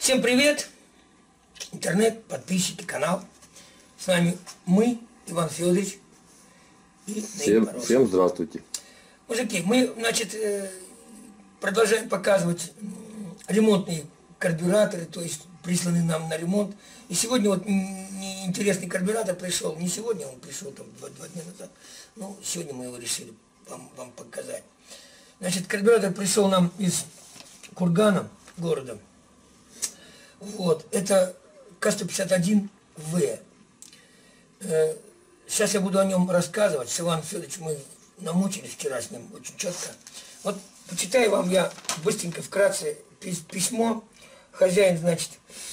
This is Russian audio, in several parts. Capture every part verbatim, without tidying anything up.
Всем привет! Интернет, подписчики, канал. С вами мы, Иван Федорович и всем, всем здравствуйте. Мужики, мы, значит, продолжаем показывать ремонтные карбюраторы, то есть присланные нам на ремонт. И сегодня вот интересный карбюратор пришел. Не сегодня, он пришел там два, два дня назад. Ну, сегодня мы его решили вам, вам показать. Значит, карбюратор пришел нам из Кургана, города. Вот, это К сто пятьдесят один В. Сейчас я буду о нем рассказывать. С Иваном Федоровичем мы намучились вчера с ним очень четко. Вот почитаю вам я быстренько, вкратце письмо. Хозяин, значит,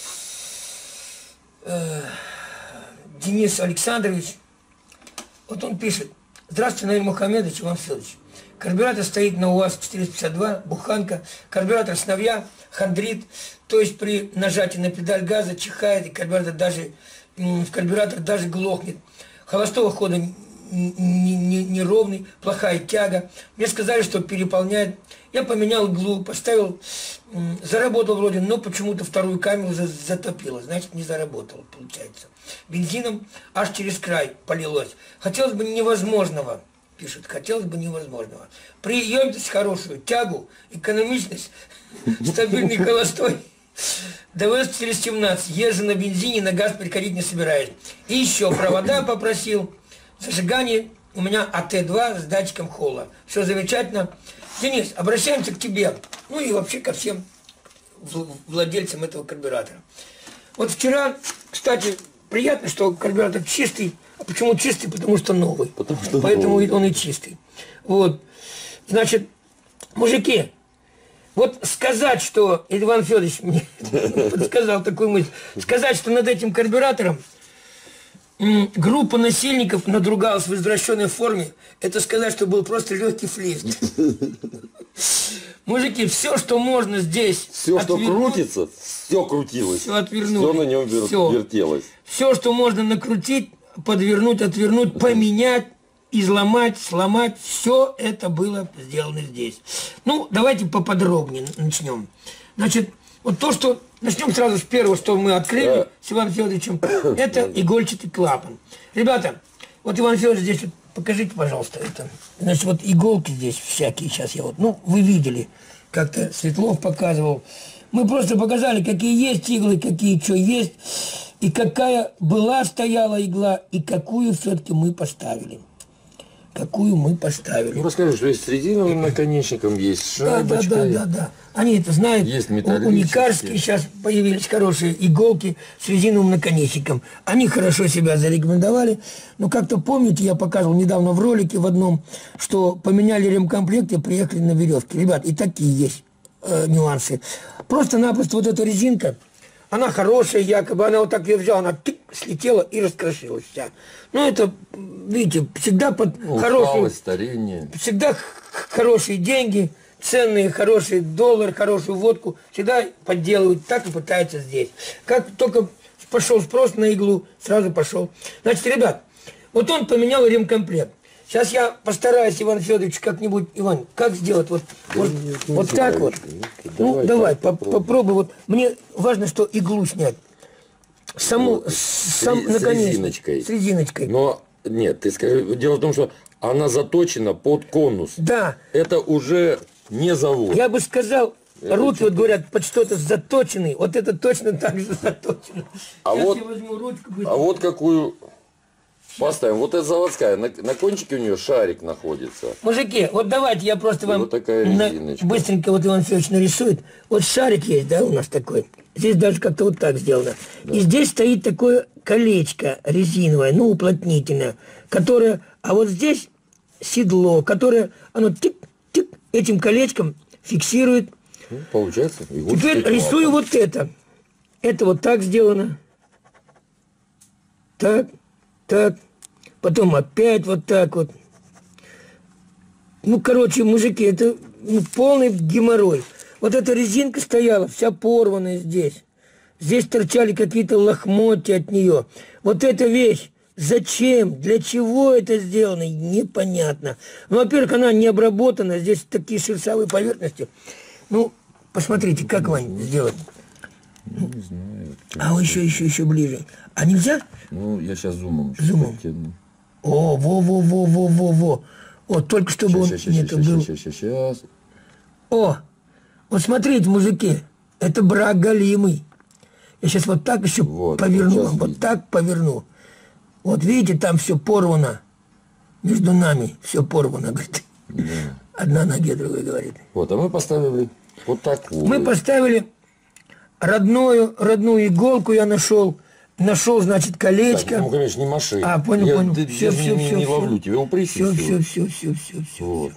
э, Денис Александрович. Вот он пишет. Здравствуйте, Наиль Мухамедович, Иван Федорович. Карбюратор стоит на УАЗ четыреста пятьдесят два, буханка. Карбюратор сновья, хандрит. То есть при нажатии на педаль газа чихает, и карбюратор даже, в карбюратор даже глохнет. Холостого хода неровный, не, не плохая тяга. Мне сказали, что переполняет. Я поменял иглу, поставил, заработал вроде, но почему-то вторую камеру затопило. Значит, не заработал, получается. Бензином аж через край полилось. Хотелось бы невозможного. Пишет, хотелось бы невозможного. Приемность хорошую, тягу, экономичность, стабильный холостой. ДВС четыреста семнадцать. Езжу на бензине, на газ переходить не собираюсь. И еще провода попросил. Зажигание у меня А Т два с датчиком холла. Все замечательно. Денис, обращаемся к тебе. Ну и вообще ко всем владельцам этого карбюратора. Вот вчера, кстати, приятно, что карбюратор чистый. А почему чистый? Потому что новый. Потому что Поэтому новый. Он и чистый. Вот. Значит, мужики, вот сказать, что Иван Федорович мне подсказал такую мысль, сказать, что над этим карбюратором группа насильников надругалась в извращенной форме, это сказать, что был просто легкий флирт. Мужики, все, что можно здесь... Все, что крутится, все крутилось. Все отвернули. Все на нем вер... все. вертелось. Все, что можно накрутить, подвернуть, отвернуть, поменять, изломать, сломать, все это было сделано здесь. Ну, давайте поподробнее начнем. Значит, вот то, что... Начнем сразу с первого, что мы открыли да. с Иваном Федоровичем. Это игольчатый клапан. Ребята, вот Иван Федорович здесь, вот, покажите, пожалуйста, это. Значит, вот иголки здесь всякие сейчас я вот... Ну, вы видели, как-то Светлов показывал. Мы просто показали, какие есть иглы, какие что есть. И какая была, стояла игла, и какую все-таки мы поставили. Какую мы поставили. Ну, расскажи, что есть с резиновым наконечником, есть шайбочка. Да, да, да, да, да. Они это знают. Есть У металлические. Никарские сейчас появились хорошие иголки с резиновым наконечником. Они хорошо себя зарекомендовали. Но как-то помните, я показывал недавно в ролике в одном, что поменяли ремкомплект и приехали на веревке. Ребят, и такие есть э, нюансы. Просто-напросто вот эта резинка, она хорошая, якобы, она вот так ее взяла, она тык, слетела и раскрошилась вся. Ну, это, видите, всегда под ну, хорошую... старение. Всегда хорошие деньги, ценные, хороший доллар, хорошую водку, всегда подделывают, так и пытаются здесь. Как только пошел спрос на иглу, сразу пошел. Значит, ребят, вот он поменял ремкомплект. Сейчас я постараюсь, Иван Федорович, как-нибудь, Иван, как сделать вот, да вот, нет, вот так вот. Ну, давай, по попробуй. Вот. Мне важно, что иглу снять. Саму, ну, сам, с, с резиночкой. С резиночкой. Но, нет, ты скажи, дело в том, что она заточена под конус. Да. Это уже не завод. Я бы сказал, это руки, что-то... вот говорят, под что-то заточенные. Вот это точно так же заточено. А, вот, я возьму ручку, а вот какую... Поставим. Вот это заводская. На, на кончике у нее шарик находится. Мужики, вот давайте я просто и вам вот такая на, быстренько вот Иван Федорович нарисует. Вот шарик есть, да, у нас такой. Здесь даже как-то вот так сделано. Да. И здесь стоит такое колечко резиновое, ну, уплотнительное, которое... А вот здесь седло, которое, оно тик-тик этим колечком фиксирует. Ну, получается. Теперь рисую вот это. Это вот так сделано. Так. Так, потом опять вот так вот. Ну, короче, мужики, это ну, полный геморрой. Вот эта резинка стояла, вся порванная здесь. Здесь торчали какие-то лохмотья от нее. Вот эта вещь, зачем, для чего это сделано, непонятно. Ну, во-первых, она не обработана, здесь такие шершавые поверхности. Ну, посмотрите, как, Вань, сделать. Ну, не знаю. А вы еще, еще, еще ближе. А нельзя? Ну, я сейчас зумом. Зумом. Подтяну. О, во-во-во-во-во-во. Вот, только чтобы он Сейчас, не сейчас, это был. сейчас, сейчас, сейчас. О, вот смотрите, мужики, это брак голимый. Я сейчас вот так еще Вот, поверну, вот вот, сейчас вот видно. так поверну. Вот видите, там все порвано. Между нами все порвано, говорит. Да. Одна ноге, другой говорит. Вот, а мы поставили вот такую. Мы поставили родную, родную иголку я нашел. Нашел, значит, колечко. Так, ну, конечно, не маши. А, понял, я, понял. Ты, Все, я все, не, все, не все. ловлю тебя, упрись. Все, и все, всё. все, все, все, все. Вот.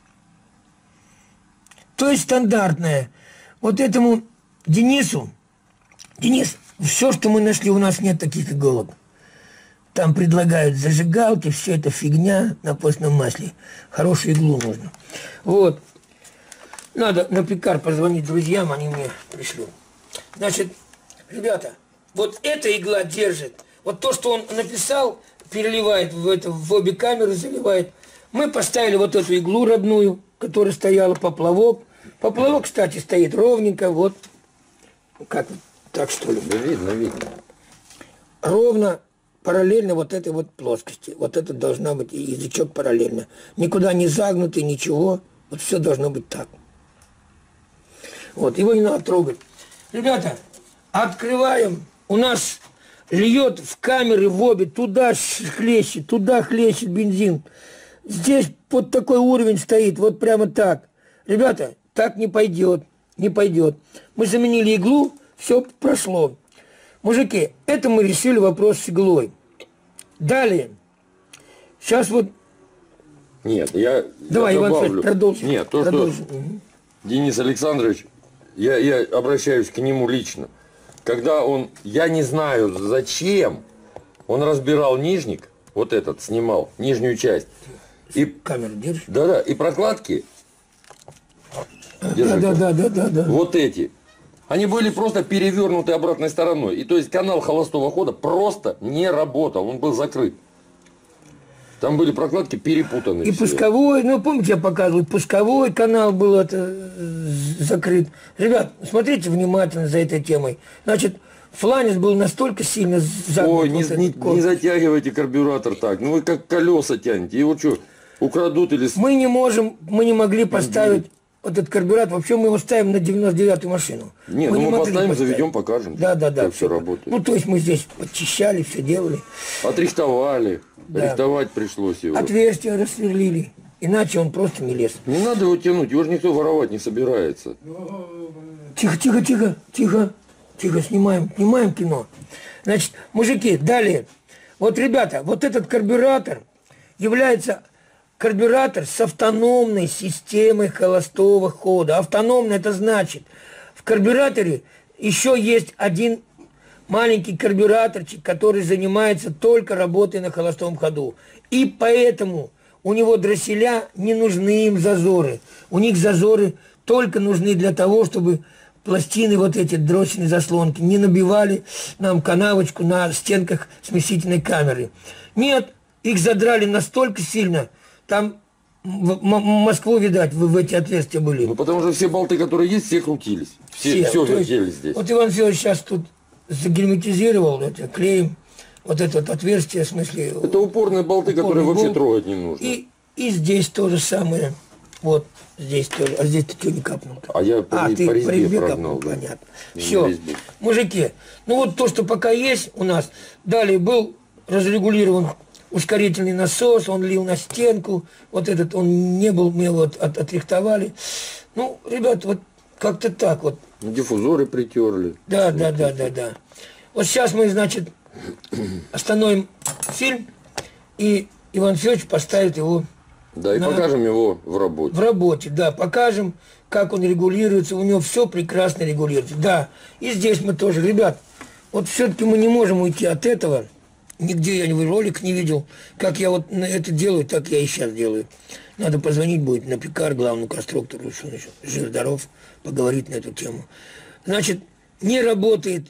То есть стандартное. Вот этому Денису, Денис, все, что мы нашли, у нас нет таких иголок. Там предлагают зажигалки, все это фигня на постном масле. Хорошую иглу нужно. Вот. Надо на Пикар позвонить друзьям, они мне пришлют. Значит, ребята, вот эта игла держит. Вот то, что он написал, переливает в, это, в обе камеры, заливает. Мы поставили вот эту иглу родную, которая стояла, поплавок. Поплавок, кстати, стоит ровненько, вот. Как, так что ли? Да видно, видно. Ровно, параллельно вот этой вот плоскости. Вот это должна быть и язычок параллельно. Никуда не загнутый, ничего. Вот все должно быть так. Вот, его не надо трогать. Ребята, открываем. У нас льет в камеры в обе, туда хлещет, туда хлещет бензин. Здесь вот такой уровень стоит, вот прямо так. Ребята, так не пойдет, не пойдет. Мы заменили иглу, все прошло. Мужики, это мы решили вопрос с иглой. Далее. Сейчас вот... Нет, я, Давай, я Иван добавлю. Федорович, продолжим. Нет, то, Продолжим. что Угу. Денис Александрович, я, я обращаюсь к нему лично. Когда он, я не знаю зачем, он разбирал нижник, вот этот, снимал, нижнюю часть. И, Камеру держишь? да-да, и прокладки, Да, держи, да, да, да, да, да. вот эти, они были просто перевернуты обратной стороной. И то есть канал холостого хода просто не работал, он был закрыт. Там были прокладки перепутаны. И все. пусковой, ну помните, я показывал, пусковой канал был это, э, закрыт. Ребят, смотрите внимательно за этой темой. Значит, фланец был настолько сильно загнут. Ой, не, вот не, этот корпус. не затягивайте карбюратор так. Ну вы как колеса тянете. Его что, украдут или... Мы не можем, мы не могли поставить вот этот карбюратор. Вообще мы его ставим на девяносто девятую машину. Не, ну не мы могли поставим, поставить. заведем, покажем. Да, да, да. Как все работает. Ну, то есть мы здесь подчищали, все делали. Отрихтовали. Да. Рихтовать пришлось его. Отверстия рассверлили. Иначе он просто не лез. Не надо его тянуть, его же никто воровать не собирается. Тихо, тихо, тихо, тихо, тихо, снимаем, снимаем кино. Значит, мужики, далее. Вот, ребята, вот этот карбюратор является карбюратор с автономной системой холостого хода. Автономно это значит, в карбюраторе еще есть один маленький карбюраторчик, который занимается только работой на холостом ходу. И поэтому у него дросселя не нужны им зазоры. У них зазоры только нужны для того, чтобы пластины, вот эти дроссельные заслонки, не набивали нам канавочку на стенках смесительной камеры. Нет, их задрали настолько сильно, там в М- Москву, видать, в, в эти отверстия были. Ну потому что все болты, которые есть, все крутились. Все, все, То есть, вертелись здесь. Вот Иван Федорович сейчас тут загерметизировал это, клеем, вот это вот отверстие, в смысле... Это упорные болты, которые упорный вообще болт. трогать не нужно. И, и здесь то же самое. Вот здесь тоже. А здесь ты что не капнул-то? А я по, а, ре- ты по резьбе резьбе прогнал. капнул, Да. понятно. Не Все, резьбе. мужики, ну вот то, что пока есть у нас. Далее был разрегулирован ускорительный насос, он лил на стенку. Вот этот он не был, мы его от, от- отрихтовали. Ну, ребят, вот как-то так вот. Ну, диффузоры притерли. Да, да, да, да, да. Вот сейчас мы, значит, остановим фильм, и Иван Федорович поставит его Да, и на- покажем его в работе. в работе. Да, покажем, как он регулируется. У него все прекрасно регулируется. Да, и здесь мы тоже. Ребят, вот все-таки мы не можем уйти от этого. Нигде я ни ролик не видел. Как я вот на это делаю, так я и сейчас делаю. Надо позвонить будет на Пикар, главному конструктору, что он еще жив-здоров, поговорить на эту тему. Значит, не работает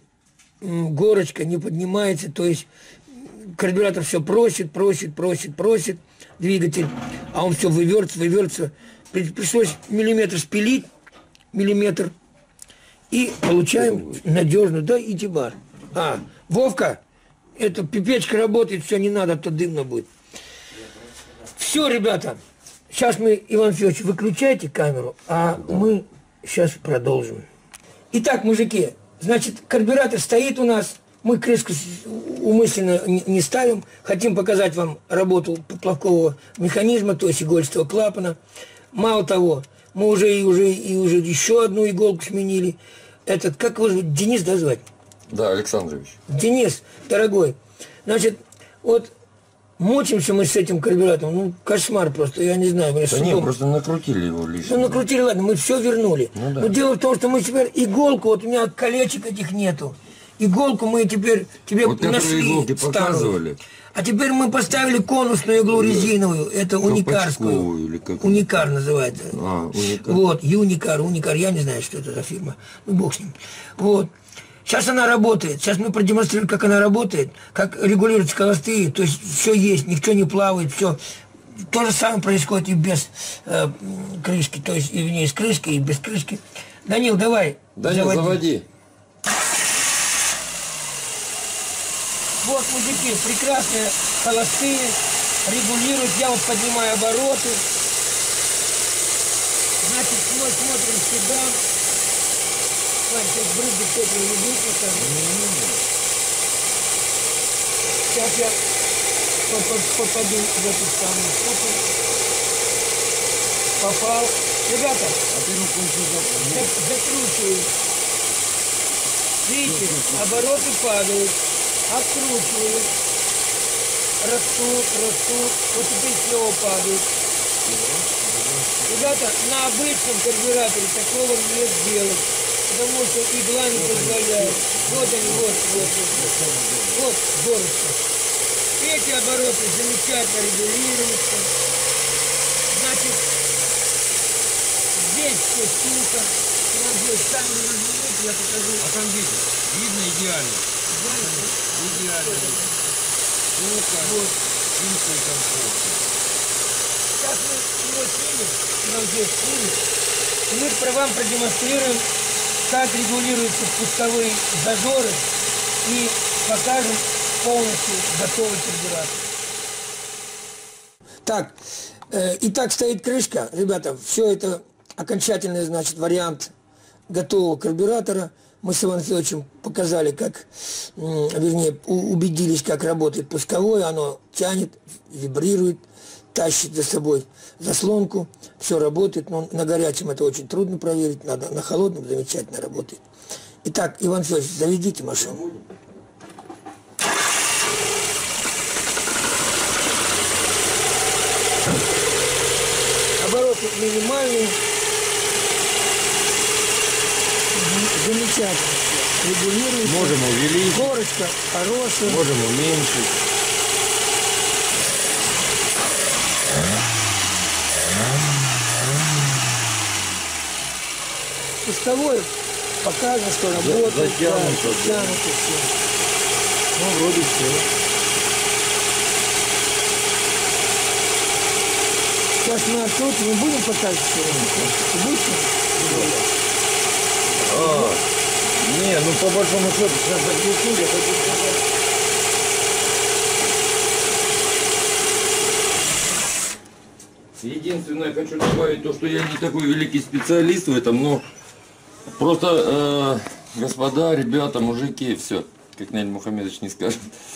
м, горочка, не поднимается, то есть карбюратор все просит, просит, просит, просит, двигатель, а он все вывертится, вывертится. При- Пришлось миллиметр спилить, миллиметр, и получаем надежную, да, и тибар. А, Вовка, это пипечка работает, все, не надо, а то дымно будет. Все, ребята, сейчас мы, Иван Федорович, выключайте камеру, а да. мы сейчас продолжим. Итак, мужики, значит, карбюратор стоит у нас, мы крышку умысленно не ставим, хотим показать вам работу поплавкового механизма, то есть игольчатого клапана. Мало того, мы уже и уже и уже еще одну иголку сменили. Этот, как его зовут, Денис, да, звать? Да, Александрович. Денис, дорогой, значит, вот мучимся мы с этим карбюратором, ну, кошмар просто, я не знаю. Да нет, просто накрутили его лишним. Ну, накрутили, ладно, мы все вернули. Ну, да. Но дело в том, что мы теперь иголку, вот у меня колечек этих нету. Иголку мы теперь тебе вот нашли иголки показывали. А теперь мы поставили конусную иглу резиновую, это уникарскую. Или как... Уникар называется. А, уникар. Вот, Юникар, Уникар, я не знаю, что это за фирма. Ну, бог с ним. Вот. Сейчас она работает. Сейчас мы продемонстрируем, как она работает, как регулируются холостые. То есть все есть, ничего не плавает, все. То же самое происходит и без э, крышки, то есть и в ней с крышкой, и без крышки. Данил, давай. Данил, заводи. заводи. Вот, мужики, прекрасные холостые, регулируют. Я вот поднимаю обороты. Значит, мы смотрим сюда. Ладно, сейчас брызги кто-то не видит. Сейчас я попаду в эту самую штуку. Попал. Ребята, а ты руку закручиваю. Видите, обороты падают. Откручиваю, растут, растут, вот теперь снова падают. Ребята, на обычном карбюраторе такого не сделать, потому что игла не позволяет. Вот они, вот, вот, вот, вот, дорожка. Эти обороты замечательно регулируются. Значит, здесь все сука. Здесь сами развернуть, я покажу. А там видно, видно идеально. Идеально. Сука, вот. Чистый комфорт. Сейчас мы его снимем, нам здесь снимем, и мы про вам продемонстрируем, как регулируются пусковые зазоры, и покажем полностью готовый карбюратор. Так, э, и так стоит крышка, ребята, все это окончательный, значит, вариант готового карбюратора. Мы с Иваном Федоровичем показали, как, вернее, убедились, как работает пусковой. Оно тянет, вибрирует, тащит за собой заслонку. Все работает, но на горячем это очень трудно проверить, надо на холодном замечательно работает. Итак, Иван Федорович, заведите машину. Обороты минимальные. Замечательно. Регулируется. Можем увеличить. Горочка хорошая. Можем уменьшить. Пусковой показано, что работает. Затянуто. Затянуто все. Ну, вроде все. Сейчас мы открутим, мы будем показывать все. Будете? А, не, ну по большому счету сейчас заключу, я хочу сказать. Единственное, хочу добавить то, что я не такой великий специалист в этом, но просто, э, господа, ребята, мужики, все, как Наиль Мухамедович не скажет.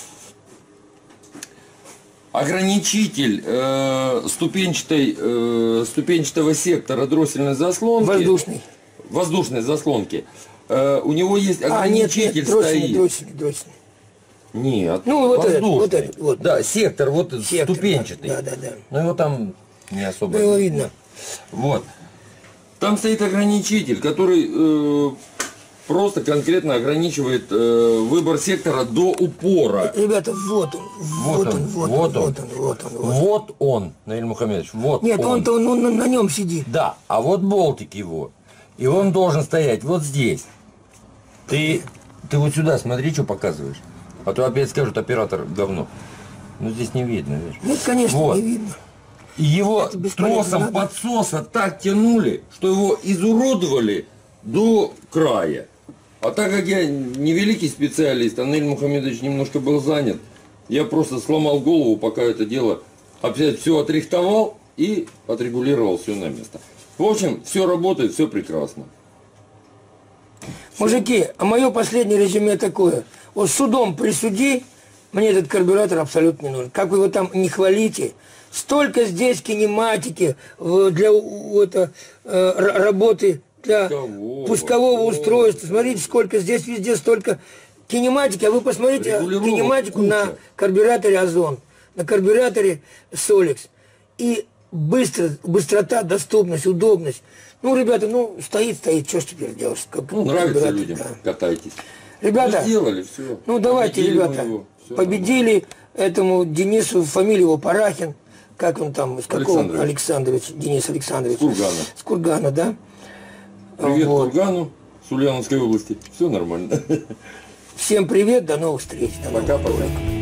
Ограничитель э, ступенчатой, э, ступенчатого сектора дроссельной заслонки. Воздушный. Воздушной заслонки. Э, у него есть ограничитель, а, нет, нет, дроссельный, стоит. Дроссельный, дроссельный. Нет, ну, вот воздушный. Этот, вот этот, вот. Да, сектор, вот сектор, ступенчатый. Да, да, да. Но его там не особо. Да, его видно. Вот. Там стоит ограничитель, который э, просто конкретно ограничивает э, выбор сектора до упора. Ребята, вот он, вот, вот он, вот он, вот он, вот он, вот он. Вот он, Наиль Мухамедович, вот Нет, он. он-то он, он на нем сидит. Да, а вот болтик его. И он должен стоять вот здесь. Ты, ты вот сюда смотри, что показываешь. А то опять скажут, оператор говно. Ну здесь не видно, видишь. Нет, конечно, вот. не видно. И его тросом подсоса так тянули, что его изуродовали до края. А так как я не великий специалист, а Наиль Мухамедович немножко был занят, я просто сломал голову, пока это дело опять все отрихтовал и отрегулировал все на место. В общем, все работает, все прекрасно. Мужики, а мое последнее резюме такое. Вот судом присуди, мне этот карбюратор абсолютно не нужен. Как вы его там не хвалите, столько здесь кинематики для это, работы, для Пускового, пускового о, устройства. Смотрите, сколько здесь везде столько кинематики. А вы посмотрите кинематику куча. на карбюраторе Озон, на карбюраторе Солекс. И быстро, быстрота, доступность, удобность. Ну, ребята, ну, стоит, стоит, что ж теперь делать? Как Ну, нравится карбюратор, людям, да. катайтесь. Ребята, Ну, сделали, все. ну давайте, Победили ребята, мы его, всё победили этому Денису, фамилия его Парахин, как он там, из какого? Александрович. Александрович, Денис Александрович. С Кургана. С Кургана, да? Привет Вот. Кургану с Ульяновской области. Все нормально. Всем привет, до новых встреч. До новых Пока-пока. встреч.